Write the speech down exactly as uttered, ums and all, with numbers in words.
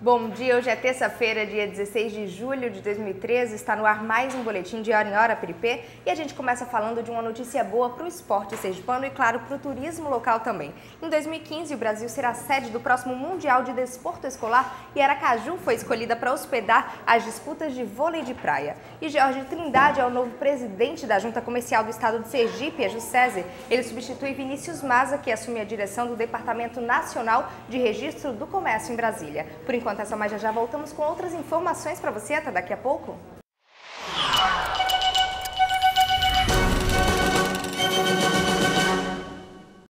Bom dia, hoje é terça-feira, dia dezesseis de julho de dois mil e treze, está no ar mais um boletim de Hora em Hora Peripê e a gente começa falando de uma notícia boa para o esporte sergipano e, claro, para o turismo local também. Em dois mil e quinze, o Brasil será sede do próximo Mundial de Desporto Escolar e Aracaju foi escolhida para hospedar as disputas de vôlei de praia. E Jorge Trindade é o novo presidente da Junta Comercial do Estado de Sergipe, a Juscese. Ele substitui Vinícius Maza, que assume a direção do Departamento Nacional de Registro do Comércio em Brasília. Por enquanto, essa mais já já voltamos com outras informações para você. Até daqui a pouco.